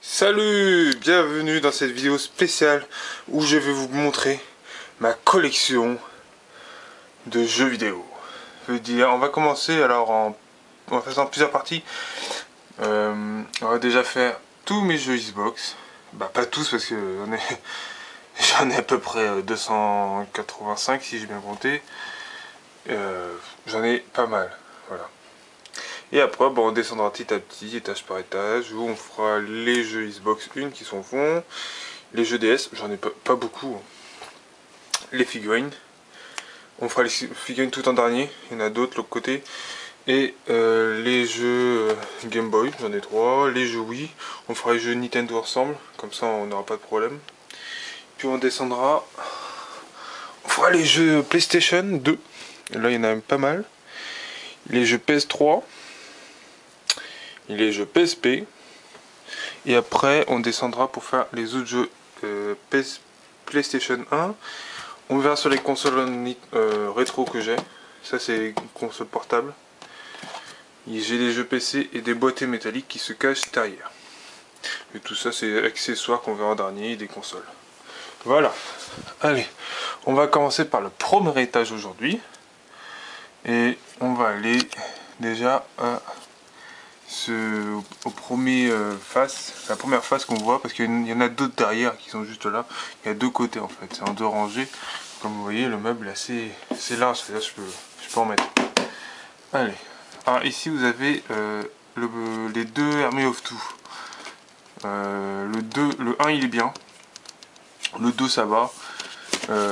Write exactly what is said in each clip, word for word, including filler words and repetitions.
Salut, bienvenue dans cette vidéo spéciale où je vais vous montrer ma collection de jeux vidéo. Je veux dire, on va commencer alors en, en faisant plusieurs parties. Euh, on va déjà faire tous mes jeux Xbox. Bah pas tous parce que j'en ai, j'en ai à peu près deux cent quatre-vingt-cinq si j'ai bien compté. Euh, j'en ai pas mal, voilà. Et après, bon, on descendra petit à petit, étage par étage, où on fera les jeux Xbox One qui sont au fond, les jeux D S, j'en ai pas, pas beaucoup, les figurines, on fera les figurines tout en dernier, il y en a d'autres de l'autre côté, et euh, les jeux Game Boy, j'en ai trois, les jeux Wii, on fera les jeux Nintendo ensemble, comme ça on n'aura pas de problème. Puis on descendra, on fera les jeux PlayStation deux, et là il y en a même pas mal, les jeux P S trois, les jeux P S P, et après on descendra pour faire les autres jeux euh, P S, PlayStation un. On verra sur les consoles euh, rétro que j'ai, ça c'est les consoles portables. J'ai des jeux P C et des boîtiers métalliques qui se cachent derrière. Et tout ça c'est accessoires qu'on verra en dernier, des consoles. Voilà, allez, on va commencer par le premier étage aujourd'hui. Et on va aller déjà à Ce, au premier euh, face, la première face qu'on voit, parce qu'il y en a d'autres derrière qui sont juste là. Il y a deux côtés en fait, c'est en deux rangées. Comme vous voyez, le meuble est assez, assez large, c'est-à-dire je peux, je peux en mettre. Allez, alors ici vous avez euh, le, les deux Army of Two. Euh, le deux, le un il est bien, le deux ça va. Euh,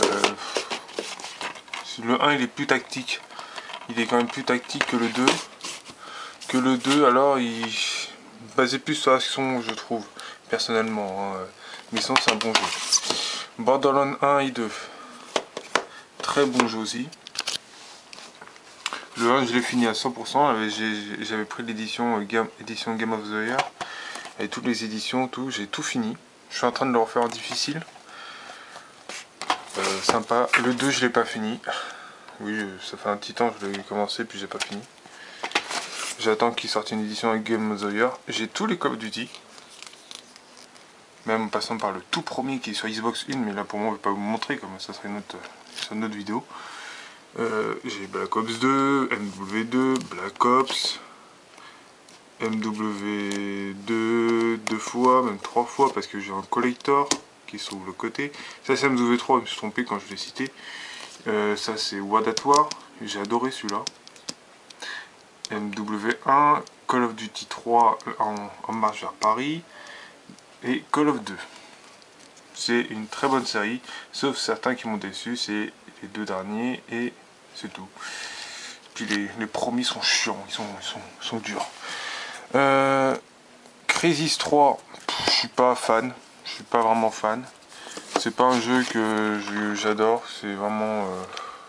le un il est plus tactique, il est quand même plus tactique que le deux. Que le deux, alors il basé plus sur l'action, je trouve, personnellement. Hein. Mais sinon, c'est un bon jeu. Borderlands un et deux, très bon jeu aussi. Le un, je l'ai fini à cent pour cent. J'avais pris l'édition Game, édition Game of the Year. Et toutes les éditions, tout, j'ai tout fini. Je suis en train de le refaire en difficile. Euh, sympa. Le deux, je l'ai pas fini. Oui, ça fait un petit temps, je l'ai commencé, puis j'ai pas fini. J'attends qu'il sorte une édition avec Game of the Year. J'ai tous les Call of Duty. Même en passant par le tout premier qui est sur Xbox One. Mais là pour moi je ne vais pas vous montrer comme ça serait une autre, sur une autre vidéo. Euh, J'ai Black Ops deux, M W deux, Black Ops, M W deux deux fois, même trois fois parce que j'ai un collector qui se trouve le côté. Ça c'est M W trois, je me suis trompé quand je l'ai cité. Euh, ça c'est World at War, j'ai adoré celui-là. M W un, Call of Duty trois en, en marche vers Paris et Call of deux. C'est une très bonne série, sauf certains qui m'ont déçu, c'est les deux derniers et c'est tout. Puis les, les premiers sont chiants, ils sont, ils sont, ils sont durs. Euh, Crysis trois, je suis pas fan, je suis pas vraiment fan. C'est pas un jeu que j'adore, c'est vraiment... Euh,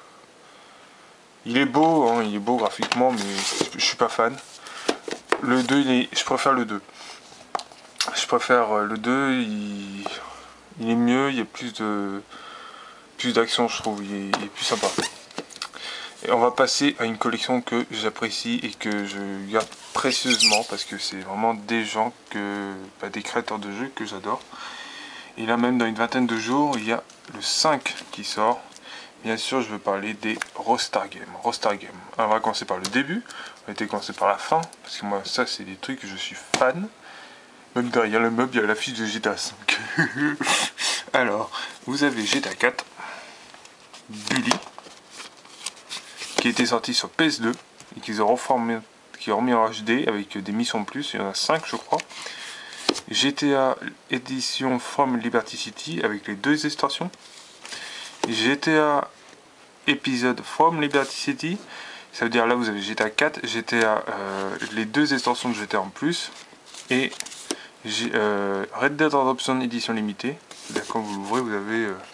il est beau, hein, il est beau graphiquement, mais je suis pas fan. Le deux, il est, je préfère le deux. Je préfère le deux, il, il est mieux, il y a plus de plus d'action, je trouve, il est, il est plus sympa. Et on va passer à une collection que j'apprécie et que je garde précieusement parce que c'est vraiment des gens, que bah, des créateurs de jeux que j'adore. Et là même dans une vingtaine de jours, il y a le cinq qui sort. Bien sûr, je veux parler des Rockstar Games. Rockstar Games. Alors, on va commencer par le début, on va commencer par la fin, parce que moi, ça, c'est des trucs que je suis fan. Même derrière le meuble, il y a l'affiche de G T A cinq. Alors, vous avez G T A quatre, Bully, qui était sorti sur P S deux, et qu'ils ont reformé, qui ont remis en H D avec des missions de plus, il y en a cinq, je crois. G T A Edition From Liberty City, avec les deux extensions. G T A épisode From Liberty City, ça veut dire là vous avez G T A quatre, G T A, euh, les deux extensions de G T A en plus, et euh, Red Dead Redemption édition limitée. Quand vous l'ouvrez, vous avez euh,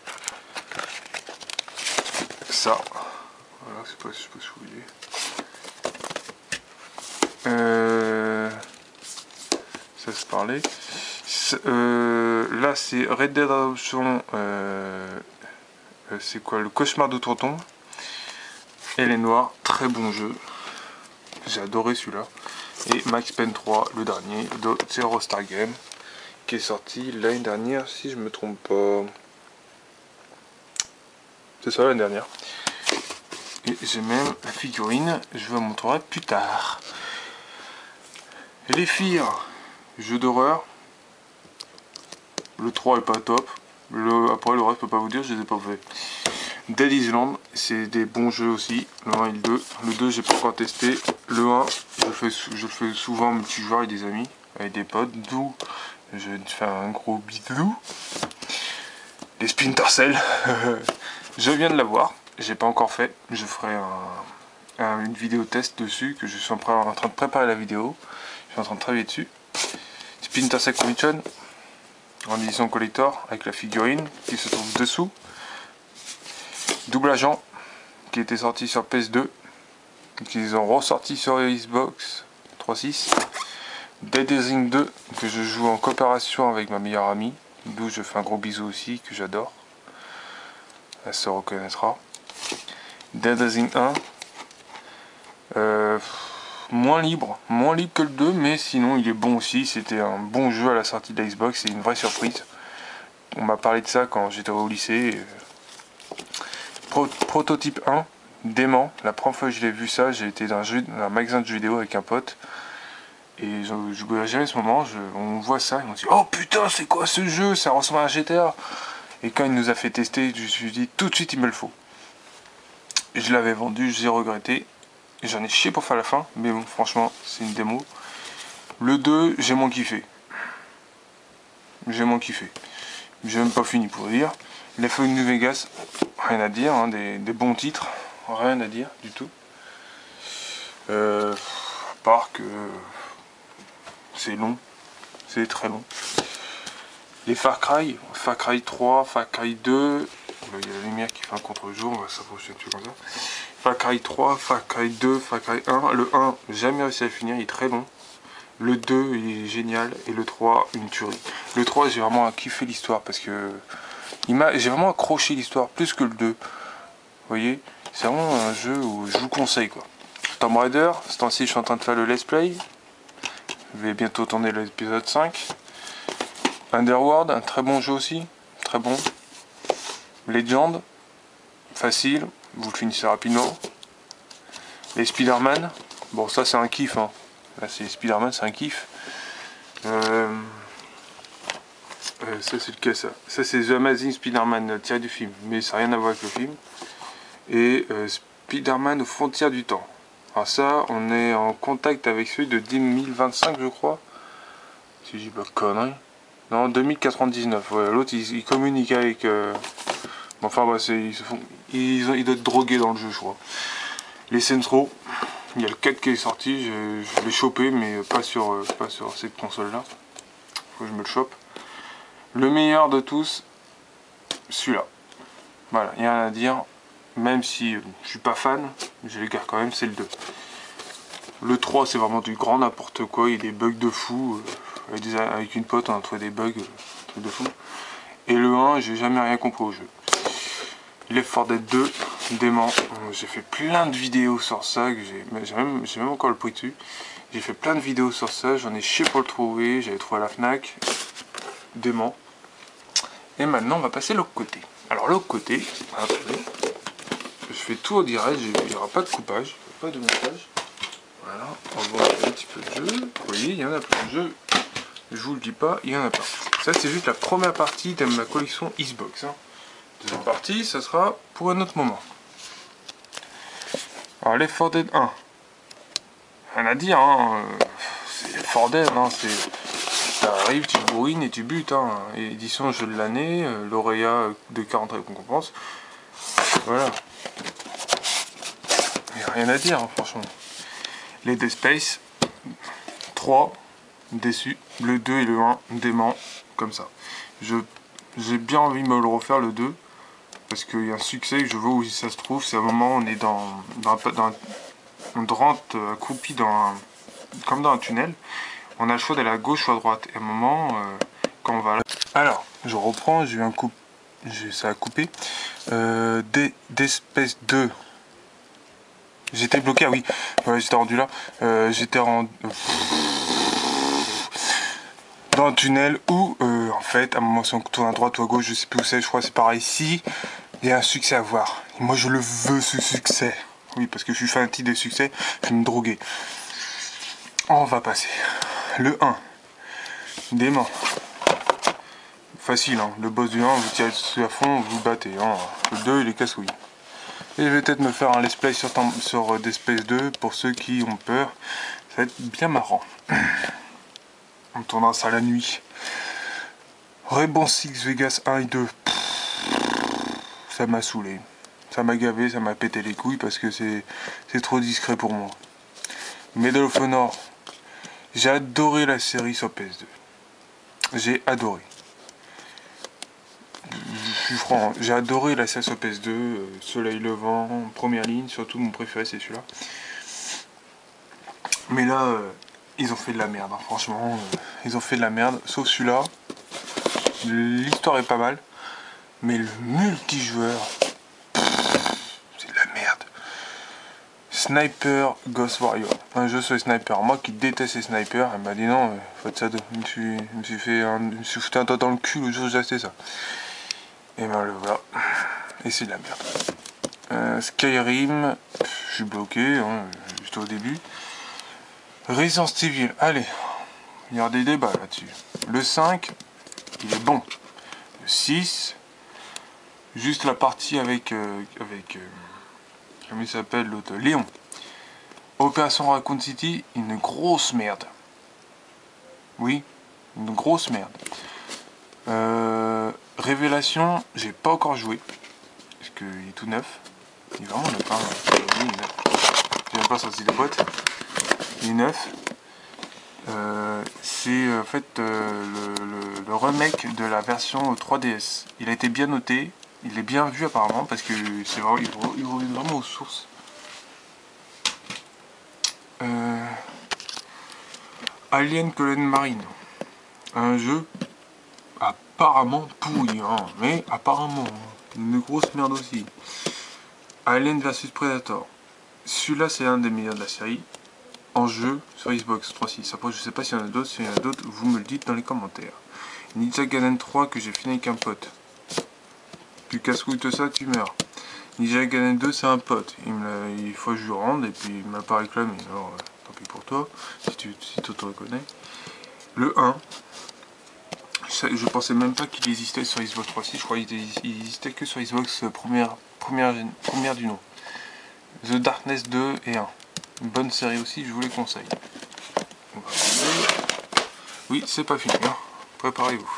ça. Voilà, je sais pas, je sais pas si vous voyez. Euh, ça se parlait. Euh, là c'est Red Dead Redemption. Euh, c'est quoi, le cauchemar de Tonton. Elle est noire, très bon jeu. J'ai adoré celui-là. Et Max Payne trois, le dernier, de Rockstar Games, qui est sorti l'année dernière, si je me trompe pas. C'est ça, l'année dernière. Et j'ai même la figurine, je vous la montrerai plus tard. Et les Fear, jeu d'horreur. Le trois est pas top. Le, après le reste, je peux pas vous dire, je les ai pas fait. Dead Island, c'est des bons jeux aussi. Le un et le deux. Le deux, j'ai pas encore testé. Le un, je le fais, je le fais souvent multijoueur avec des amis, avec des potes. D'où je fais un gros bisou. Les Splinter Cell, je viens de l'avoir. J'ai pas encore fait. Je ferai un, un, une vidéo test dessus, que je suis en train de préparer la vidéo. Je suis en train de travailler dessus. Splinter Cell Conviction, en édition collector, avec la figurine qui se trouve dessous. Double Agent, qui était sorti sur P S deux, qu'ils ont ressorti sur Xbox trois six. Dead Rising deux, que je joue en coopération avec ma meilleure amie, d'où je fais un gros bisou aussi, que j'adore. Elle se reconnaîtra. Dead Rising un, euh, moins libre, moins libre que le deux, mais sinon il est bon aussi. C'était un bon jeu à la sortie de la Xbox, c'est une vraie surprise. On m'a parlé de ça quand j'étais au lycée. Pro Prototype un, dément. La première fois que je l'ai vu ça, j'ai été dans un, un magasin de jeux vidéo avec un pote. Et je n'oublierai jamais ce moment, je, on voit ça et on se dit « Oh putain, c'est quoi ce jeu? Ça ressemble à un G T A !» Et quand il nous a fait tester, je me suis dit tout de suite il me le faut. Et je l'avais vendu, j'ai regretté. J'en ai chié pour faire la fin, mais bon, franchement, c'est une démo. Le deux, j'ai moins kiffé. J'ai moins kiffé. J'ai même pas fini pour dire. Les Fall New Vegas, rien à dire, hein, des, des bons titres, rien à dire du tout. Euh, à part que c'est long, c'est très long. Les Far Cry, Far Cry trois, Far Cry deux, il y a la lumière qui fait un contre-jour, on va s'approcher dessus comme ça. Far Cry trois, Far Cry deux, Far Cry un, le un, jamais réussi à le finir, il est très long. Le deux, il est génial, et le trois, une tuerie. Le trois, j'ai vraiment kiffé l'histoire, parce que j'ai vraiment accroché l'histoire, plus que le deux. Vous voyez, c'est vraiment un jeu où je vous conseille, quoi. Tomb Raider, ce temps-ci, je suis en train de faire le let's play. Je vais bientôt tourner l'épisode cinq. Underworld, un très bon jeu aussi, très bon. Legend, facile, vous le finissez rapidement. Les Spider-Man, bon ça c'est un kiff, hein. Là c'est Spider-Man, c'est un kiff. Euh, euh, ça c'est lequel ça? Ça c'est The Amazing Spider-Man tiré du film, mais ça n'a rien à voir avec le film. Et euh, Spider-Man aux frontières du temps. Alors ça, on est en contact avec celui de deux mille vingt-cinq je crois. Si je dis pas de conneries. Non, deux mille quatre-vingt-dix-neuf, ouais, l'autre il, il communique avec... Euh... Enfin, bah, ils, se font... ils, ils doivent être drogués dans le jeu, je crois. Les Centro, il y a le quatre qui est sorti, je, je l'ai chopé, mais pas sur, euh, pas sur cette console-là. Faut que je me le chope. Le meilleur de tous, celui-là. Voilà, il n'y a rien à dire. Même si euh, je suis pas fan, je les garde quand même, c'est le deux. Le trois, c'est vraiment du grand n'importe quoi, il y a des bugs de fou. Euh... Avec, des, avec une pote, on a trouvé des bugs, euh, truc de fou. Et le un, j'ai jamais rien compris au jeu. Left four Dead deux, dément. J'ai fait plein de vidéos sur ça, j'ai même, même encore le prix dessus. J'ai fait plein de vidéos sur ça, j'en ai chié pour le trouver, j'avais trouvé à la FNAC. Dément. Et maintenant, on va passer l'autre côté. Alors, l'autre côté, attendez, je fais tout au direct, il n'y aura pas de coupage, pas de montage. Voilà, on voit un petit peu de jeu. Vous voyez, il y en a plein de jeux. Je vous le dis pas, il y en a pas. Ça c'est juste la première partie de ma collection Xbox. Hein. Deuxième partie, ça sera pour un autre moment. Alors Left four Dead un. Rien à dire, hein. C'est Left four Dead, hein. Ça arrive, tu bourrines et tu butes. Hein. Édition jeu de l'année, euh, lauréat de quarante récompenses. Voilà. Il n'y a rien à dire, hein, franchement. Les Dead Space trois. Déçu, le deux et le un, dément, comme ça. J'ai bien envie de me le refaire le deux, parce qu'il y a un succès, que je vois où ça se trouve, c'est un moment où on est dans, dans, dans on rentre accroupi dans un, comme dans un tunnel, on a le choix d'aller à gauche ou à droite, et à un moment, euh, quand on va là... Alors, je reprends, j'ai eu un coup, ça a coupé, euh, Dead Space deux, j'étais bloqué, ah oui, ouais, j'étais rendu là, euh, j'étais rendu... dans un tunnel où, euh, en fait, à un moment, si on tourne à droite ou à gauche, je sais plus où c'est, je crois que c'est par ici, il y a un succès à voir. Et moi, je le veux, ce succès. Oui, parce que je suis fanatique des succès, je vais me droguer. On va passer. Le un. Dément. Facile, hein. Le boss du un, vous tirez dessus à fond, vous battez. Hein. Le deux, il est casse-couille. Et je vais peut-être me faire un let's play sur, sur Dead Space deux pour ceux qui ont peur. Ça va être bien marrant. On tournera ça la nuit. Rainbow Six Vegas un et deux. Ça m'a saoulé. Ça m'a gavé, ça m'a pété les couilles parce que c'est trop discret pour moi. Medal of Honor. J'ai adoré la série sur P S deux. J'ai adoré. Je suis franc, j'ai adoré la série sur P S deux. Euh, Soleil Levant, première ligne, surtout mon préféré c'est celui-là. Mais là, euh, ils ont fait de la merde, hein, franchement. Euh, ils ont fait de la merde, sauf celui-là. L'histoire est pas mal. Mais le multijoueur, c'est de la merde. Sniper Ghost Warrior, un jeu sur les snipers. Moi qui déteste les snipers, elle m'a dit non, faut être ça. Je me suis, je me suis fait un, je me suis foutu un doigt dans le cul le jour où j'ai acheté ça. Et ben le voilà. Et c'est de la merde. Euh, Skyrim, je suis bloqué, hein, juste au début. Resident Evil, allez, il y a des débats là-dessus. Le cinq, il est bon. Le six, juste la partie avec, euh, avec euh, comment il s'appelle l'autre, Léon. Opération Raccoon City, une grosse merde. Oui, une grosse merde. Euh, Révélation, j'ai pas encore joué. Parce qu'il est tout neuf. Il est vraiment neuf, hein. Il est neuf. J'ai même pas sorti de boîte. Il est neuf. Euh, c'est en fait euh, le, le, le remake de la version trois D S. Il a été bien noté. Il est bien vu apparemment parce que c'est vraiment, il revient vraiment aux sources. Euh, Alien Colony Marine, un jeu apparemment pourri, hein, mais apparemment une grosse merde aussi. Alien versus Predator, celui-là c'est un des meilleurs de la série en jeu sur Xbox trois six. Après je sais pas s'il y en a d'autres, s'il y en a d'autres vous me le dites dans les commentaires. Ninja Gaiden trois que j'ai fini avec un pote. Tu casse-couille tout ça, tu meurs. Ninja Gaiden deux c'est un pote, il, me il faut que je lui rende et puis il m'a pas réclamé, alors euh, tant pis pour toi, si tu si te reconnais. Le un, je, je pensais même pas qu'il existait sur Xbox trois six, je croyais qu'il existait que sur Xbox première, première, première du nom. The Darkness deux et un, une bonne série aussi, je vous les conseille. Oui, c'est pas fini, hein. Préparez-vous.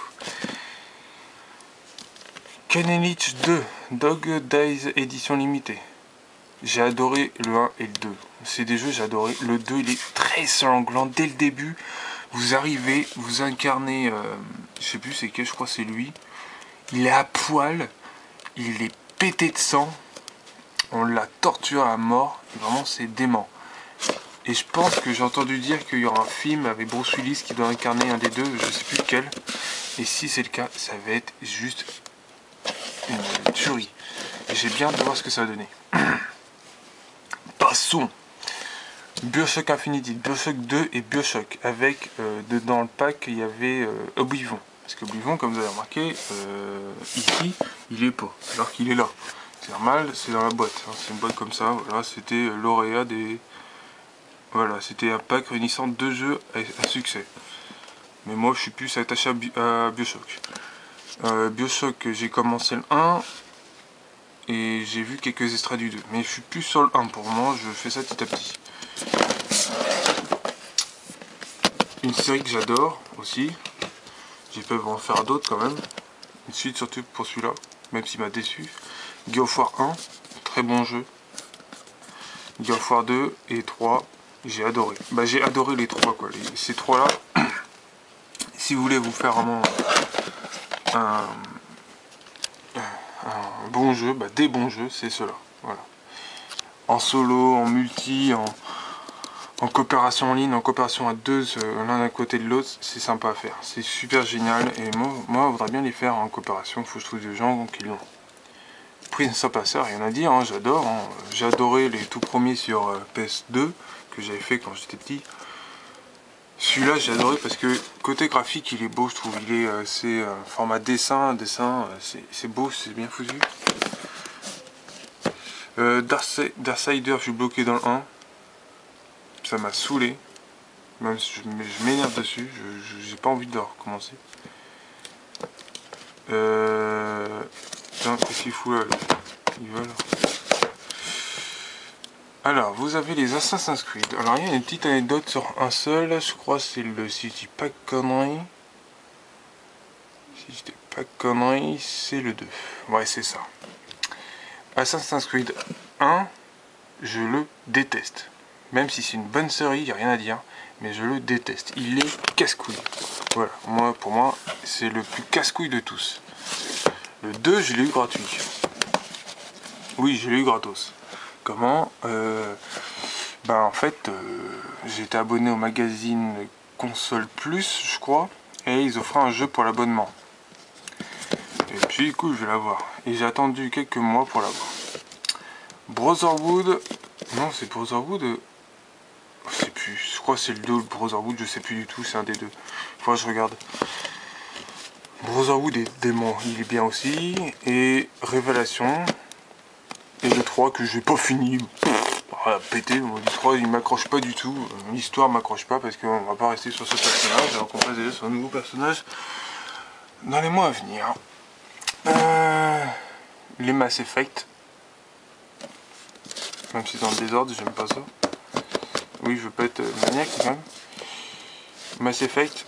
Kenenich deux, Dog Days édition limitée. J'ai adoré le un et le deux. C'est des jeux, j'ai adoré. Le deux, il est très sanglant. Dès le début, vous arrivez, vous incarnez, euh, je sais plus c'est quel, je crois c'est lui. Il est à poil, il est pété de sang. On l'a torturé à mort. Et vraiment, c'est dément. Et je pense que j'ai entendu dire qu'il y aura un film avec Bruce Willis qui doit incarner un des deux, je sais plus lequel. Et si c'est le cas, ça va être juste une tuerie. J'ai bien hâte de voir ce que ça va donner. Passons. Bioshock Infinity, Bioshock deux et Bioshock. Avec, euh, dans le pack, il y avait euh, Oblivion. Parce qu'Oblivion, comme vous avez remarqué, euh, ici, il est pas. Alors qu'il est là. C'est normal, c'est dans la boîte. Hein. C'est une boîte comme ça. Voilà, c'était lauréat des... Voilà, c'était un pack réunissant deux jeux à, à succès. Mais moi, je suis plus attaché à, Bi à Bioshock. Euh, Bioshock, j'ai commencé le un. Et j'ai vu quelques extraits du deux. Mais je suis plus sur le un pour moi, je fais ça petit à petit. Une série que j'adore aussi. J'ai pu en faire d'autres quand même. Une suite surtout pour celui-là, même s'il m'a déçu. God of War un, très bon jeu. God of War deux et trois, j'ai adoré. Bah j'ai adoré les trois quoi. Les, ces trois là. Si vous voulez vous faire vraiment un, un bon jeu, bah des bons jeux, c'est ceux-là. Voilà. En solo, en multi, en, en coopération en ligne, en coopération à deux, l'un à côté de l'autre, c'est sympa à faire. C'est super génial et moi, moi, je voudrais bien les faire en coopération. Il faut que je trouve des gens qui l'ont. Prince of Persia, rien à dire, hein, j'adore. Hein. J'ai adoré les tout premiers sur euh, P S deux que j'avais fait quand j'étais petit. Celui-là j'ai adoré parce que côté graphique il est beau, je trouve. Il est euh, c'est euh, format dessin, dessin, euh, c'est beau, c'est bien foutu. Euh, Darksider, je suis bloqué dans le un. Ça m'a saoulé. Même si je, je m'énerve dessus, je j'ai pas envie de recommencer. Euh... Qu'est-ce qu'il fout là? Ils veulent. Alors, vous avez les Assassin's Creed. Alors, il y a une petite anecdote sur un seul. Je crois que c'est le... Si je dis pas de conneries... Si je dis pas de conneries, c'est le deux. Ouais, c'est ça. Assassin's Creed un, je le déteste. Même si c'est une bonne série, il n'y a rien à dire. Mais je le déteste. Il est casse-couille. Voilà. Moi, pour moi, c'est le plus casse-couille de tous. Le deux, je l'ai eu gratuit. Oui, je l'ai eu gratos. Comment euh, Ben en fait, euh, j'étais abonné au magazine Console Plus, je crois, et ils offraient un jeu pour l'abonnement. Et puis du coup, je vais l'avoir. Et j'ai attendu quelques mois pour l'avoir. Brotherhood, non, c'est Brotherhood. Euh, je sais plus. Je crois que c'est le deux, le Brotherhood, je sais plus du tout. C'est un des deux. Faut que je regarde. Brotherhood est démon, il est bien aussi. Et Révélation. Et le trois que j'ai pas fini. Voilà, pété, le trois il m'accroche pas du tout. L'histoire m'accroche pas parce qu'on va pas rester sur ce personnage alors qu'on passe déjà sur un nouveau personnage dans les mois à venir. Euh, les Mass Effect. Même si dans le désordre, j'aime pas ça. Oui, je veux pas être maniaque quand même. Mass Effect.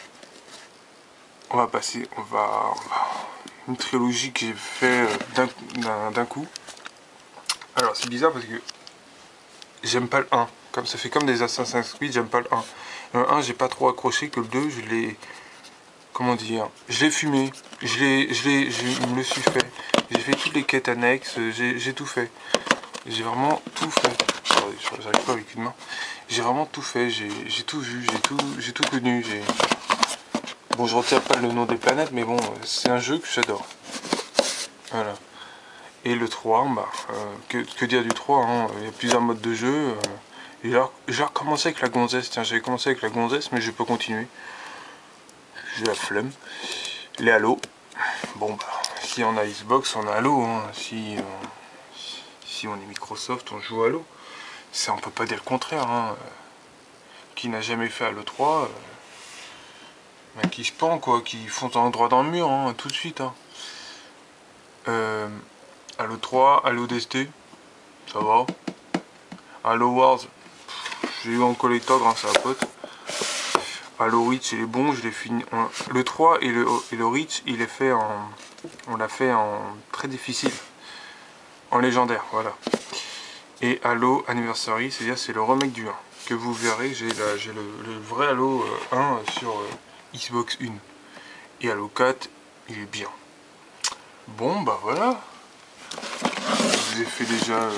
On va passer, on va, on va une trilogie que j'ai fait d'un d'un coup. Alors c'est bizarre parce que j'aime pas le un. Comme ça fait comme des Assassin's Creed, j'aime pas le un. Le un, j'ai pas trop accroché, que le deux, je l'ai... Comment dire? Je l'ai fumé. Je l'ai... Je l'ai... Je me le suis fait. J'ai fait toutes les quêtes annexes. J'ai tout fait. J'ai vraiment tout fait. J'arrive pas avec une main. J'ai vraiment tout fait. J'ai tout vu. J'ai tout, j'ai tout connu. J'ai... Bon, je retiens pas le nom des planètes, mais bon, c'est un jeu que j'adore. Voilà. Et le trois, bah, euh, que, que dire du trois, hein, il y a plusieurs modes de jeu. Euh, et alors, j'ai recommencé avec la gonzesse. Tiens, j'avais commencé avec la gonzesse, mais je peux continuer. J'ai la flemme. Les Halo. Bon, bah, si on a Xbox, on a Halo. Hein. Si, euh, si on est Microsoft, on joue à Halo. Ça, on peut pas dire le contraire. Hein. Qui n'a jamais fait Halo trois, euh, bah, qui se pend, quoi, qui fonce en droit dans le mur, hein, tout de suite. Hein. Euh, Halo trois, Halo D S T, ça va. Halo Wars, j'ai eu en collector grâce à un pote. Halo Reach, il est bon, je l'ai fini. Le trois et le, et le Reach, il est fait en. On l'a fait en très difficile. En légendaire, voilà. Et Halo Anniversary, c'est-à-dire c'est le remake du un. Que vous verrez, j'ai le, le vrai Halo euh, un sur euh, Xbox One. Et Halo quatre, il est bien. Bon, bah voilà. Je vous ai fait déjà euh,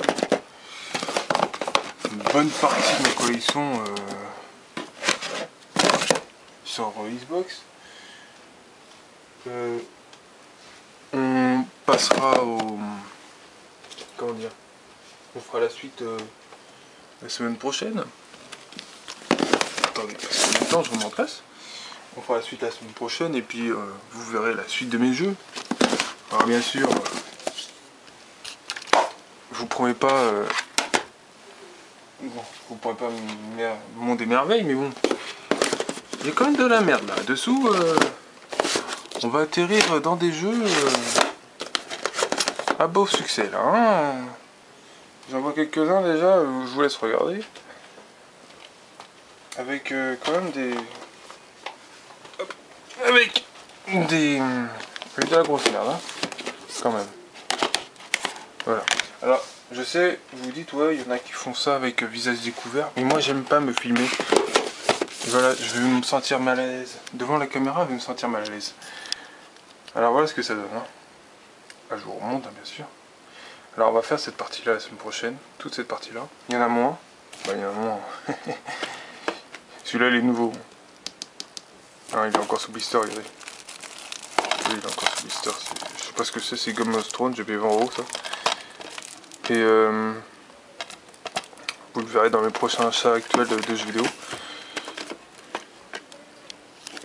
une bonne partie de ma collection euh, sur Xbox. Euh, on passera au... Comment dire? On fera la suite euh, la semaine prochaine. Attendez, parce que maintenant je remets en place. On fera la suite la semaine prochaine et puis euh, vous verrez la suite de mes jeux. Alors bien sûr, euh, je vous promets pas... Euh, bon, je vous promets pas mon monde des merveilles, mais bon. Il y a quand même de la merde là. Dessous, euh, on va atterrir dans des jeux euh, à beau succès là. Hein. J'en vois quelques-uns déjà, je vous laisse regarder. Avec euh, quand même des... Hop. Avec des... Avec de la grosse merde, hein. Quand même. Voilà. Alors, je sais, vous vous dites, ouais, il y en a qui font ça avec visage découvert, mais moi j'aime pas me filmer. Voilà, je vais me sentir mal à l'aise. Devant la caméra, je vais me sentir mal à l'aise. Alors voilà ce que ça donne. Hein. Là, je vous remonte, hein, bien sûr. Alors on va faire cette partie-là la semaine prochaine. Toute cette partie-là. Il y en a moins. Bah, il y en a moins. Celui-là, il est nouveau. Ah, il est encore sous blister, regardez. Oui, il est encore sous blister. Je sais pas ce que c'est, c'est Game of Thrones, j'ai payé vingt euros ça. Et euh, vous le verrez dans mes prochains achats actuels de, de jeux vidéo.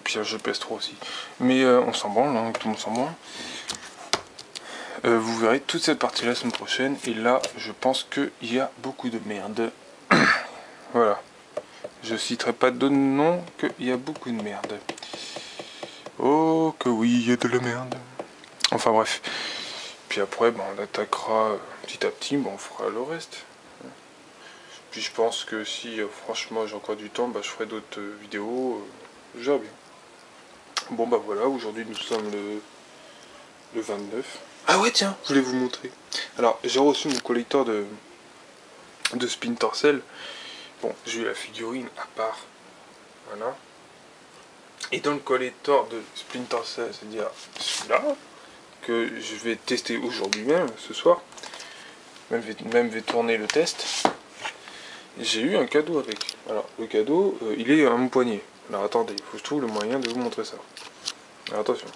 puis un jeu P S trois aussi. Mais euh, on s'en branle, hein, tout le monde s'en branle. Euh, vous verrez toute cette partie la semaine prochaine. Et là, je pense qu'il y a beaucoup de merde. Voilà. Je citerai pas d'autres noms, qu'il y a beaucoup de merde. Oh, que oui, il y a de la merde. Enfin bref. Puis après, ben, on attaquera petit à petit, ben, on fera le reste. Puis je pense que si euh, franchement j'ai encore du temps, bah, je ferai d'autres euh, vidéos. Euh, je verrai bien. Bon bah voilà, aujourd'hui nous sommes le, le vingt-neuf. Ah ouais tiens, je voulais vous montrer. Alors j'ai reçu mon collecteur de, de Splinter Cell. Bon, j'ai eu la figurine à part. Voilà. Et dans le collector de Splinter Cell, c'est-à-dire celui-là, que je vais tester aujourd'hui même, ce soir, même vais, même vais tourner le test, j'ai eu un cadeau avec. Alors, le cadeau, euh, il est à mon poignet. Alors attendez, il faut que je trouve le moyen de vous montrer ça. Alors attention.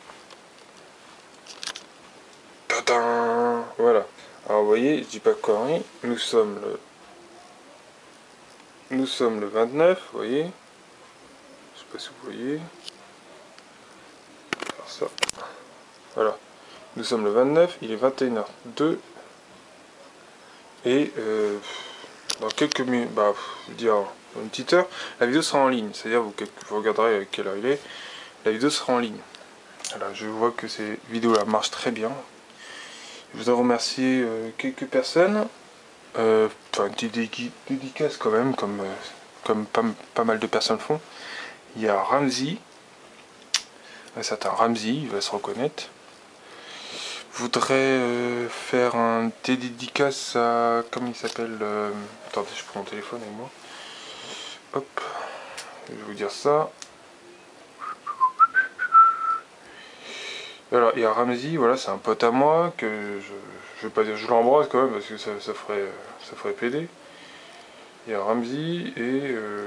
Tadam! Voilà. Alors vous voyez, je dis pas de conneries, nous sommes le... Nous sommes le vingt-neuf, vous voyez. Je sais pas si vous voyez. Alors ça. Voilà. Nous sommes le vingt-neuf, il est vingt et une heures deux. Et euh, dans quelques minutes, bah, je veux dire, dans une petite heure, la vidéo sera en ligne. C'est-à-dire, vous, vous regarderez à quelle heure il est. La vidéo sera en ligne. Voilà, je vois que ces vidéos-là marchent très bien. Je voudrais remercier euh, quelques personnes. Euh, enfin, une petite dédicace quand même, comme, euh, comme pas, pas mal de personnes font. Il y a Ramsey. Un certain Ramsey, il va se reconnaître. Je voudrais euh, faire un dédicace à... Comment il s'appelle euh, Attendez, je prends mon téléphone avec moi. Hop. Je vais vous dire ça. Alors, il y a Ramsey, voilà, c'est un pote à moi, que je, je vais pas dire, je l'embrasse quand même, parce que ça, ça ferait ça ferait péder. Il y a Ramsey, et... Euh...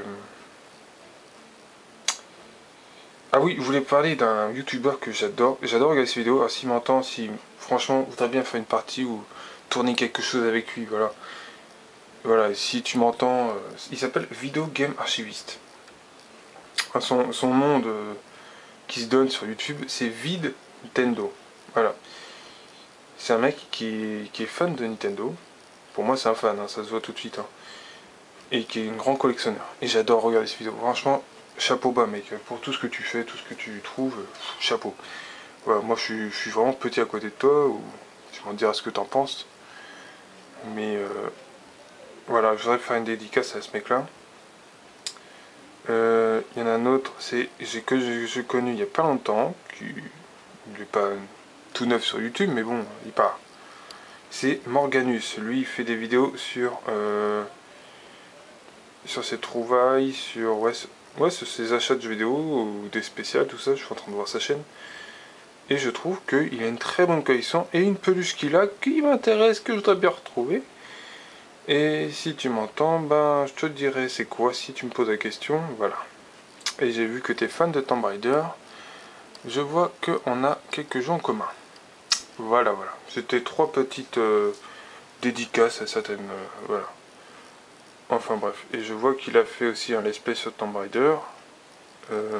Ah oui, je voulais parler d'un youtubeur que j'adore, j'adore regarder ses vidéos, alors s'il m'entend, si franchement, voudrait bien faire une partie ou tourner quelque chose avec lui, voilà. Voilà, si tu m'entends, euh, il s'appelle Video Game Archiviste. Son, son nom de, qui se donne sur YouTube, c'est Vid Nintendo. Voilà. C'est un mec qui est, qui est fan de Nintendo. Pour moi, c'est un fan, hein, ça se voit tout de suite. Hein. Et qui est un grand collectionneur. Et j'adore regarder ces vidéos. Franchement, chapeau bas, mec. Pour tout ce que tu fais, tout ce que tu trouves, chapeau. Voilà, moi, je suis, je suis vraiment petit à côté de toi. Ou, tu m'en diras ce que t'en penses. Mais euh, voilà, je voudrais faire une dédicace à ce mec-là. Il euh, y en a un autre, c'est que j'ai connu il n'y a pas longtemps, qui n'est pas tout neuf sur YouTube, mais bon, il part. C'est Morganus. Lui, il fait des vidéos sur euh, sur ses trouvailles, sur ouais, ouais, sur ses achats de jeux vidéo ou des spéciales, tout ça. Je suis en train de voir sa chaîne. Et je trouve qu'il a une très bonne collection et une peluche qu'il a qui m'intéresse, que je voudrais bien retrouver. Et si tu m'entends, ben je te dirai c'est quoi si tu me poses la question, voilà. Et j'ai vu que tu es fan de Tomb Raider. Je vois qu'on a quelques jeux en commun. Voilà, voilà. C'était trois petites euh, dédicaces à certaines... Euh, voilà. Enfin bref. Et je vois qu'il a fait aussi un let's play sur Tomb Raider. Euh...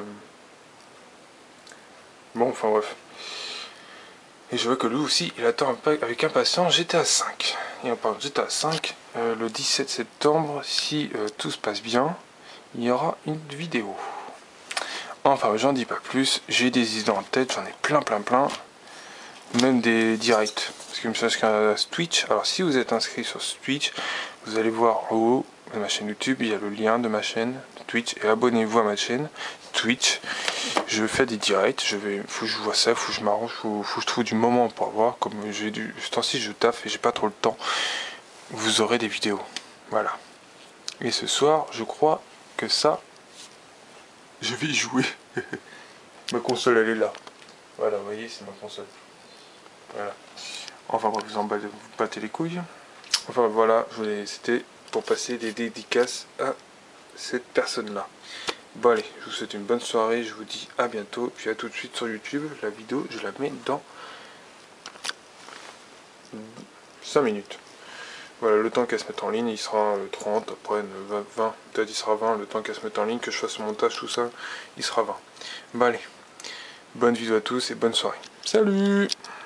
Bon, enfin bref. Et je vois que lui aussi, il attend avec impatience G T A cinq. Et on parle de G T A cinq, euh, le dix-sept septembre, si euh, tout se passe bien, il y aura une vidéo. Enfin, j'en dis pas plus, j'ai des idées en tête, j'en ai plein plein plein, même des directs, parce que je me suis inscrit à Twitch. Alors si vous êtes inscrit sur Twitch, vous allez voir en haut de ma chaîne YouTube, il y a le lien de ma chaîne Twitch, et abonnez-vous à ma chaîne Twitch. Je fais des directs, je vais, faut que je vois ça, faut que je m'arrange, faut, faut que je trouve du moment pour voir, comme j'ai du, ce temps-ci je taffe et j'ai pas trop le temps, vous aurez des vidéos, voilà. Et ce soir, je crois que ça, je vais y jouer. Ma console elle est là. Voilà, vous voyez, c'est ma console. Voilà. Enfin, bref, vous en battez les couilles. Enfin, voilà, c'était pour passer des dédicaces à cette personne-là. Bon, allez, je vous souhaite une bonne soirée. Je vous dis à bientôt. Puis à tout de suite sur YouTube. La vidéo, je la mets dans cinq minutes. Voilà, le temps qu'elle se mette en ligne, il sera trente, après vingt, peut-être il sera vingt, le temps qu'elle se mette en ligne, que je fasse le montage, tout ça, il sera vingt. Bah allez, bonne vidéo à tous et bonne soirée. Salut!